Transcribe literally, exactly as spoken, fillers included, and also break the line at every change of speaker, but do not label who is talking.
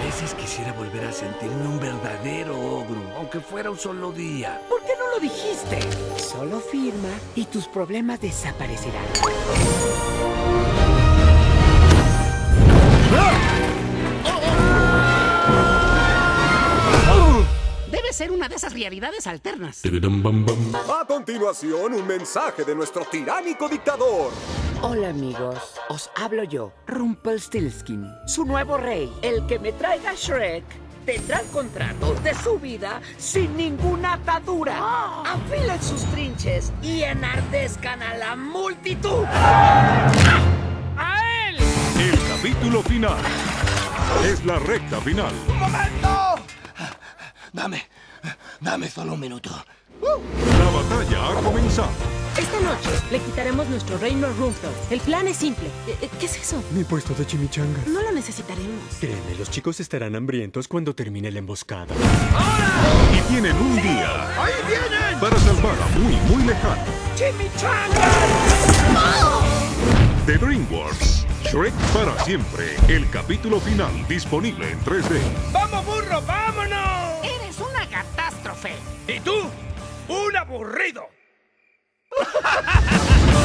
veces quisiera volver a sentirme un verdadero ogro, aunque fuera un solo día.
¿Por qué no lo dijiste? Solo firma y tus problemas desaparecerán. Debe ser una de esas realidades alternas.
A continuación, un mensaje de nuestro tiránico dictador.
Hola amigos, os hablo yo, Rumpelstiltskin, su nuevo rey. El que me traiga Shrek tendrá el contrato de su vida sin ninguna atadura. Afilen sus trinches y enardezcan a la multitud.
¡A él!
El capítulo final es la recta final.
¡Un momento! Dame, dame solo un minuto.
La batalla ha comenzado.
Esta noche le quitaremos nuestro reino Rumfeld. El plan es simple. Eh, ¿Qué es eso?
Mi puesto de chimichangas.
No lo necesitaremos.
Créeme, los chicos estarán hambrientos cuando termine la emboscada.
Y tienen un día
¡Ahí vienen!
para salvar a muy, muy lejano.
¡Chimichangas!
The DreamWorks. Shrek para siempre. El capítulo final disponible en tres D.
¡Vamos, burro, vámonos!
¡Eres una catástrofe!
¿Y tú? ¡Un aburrido!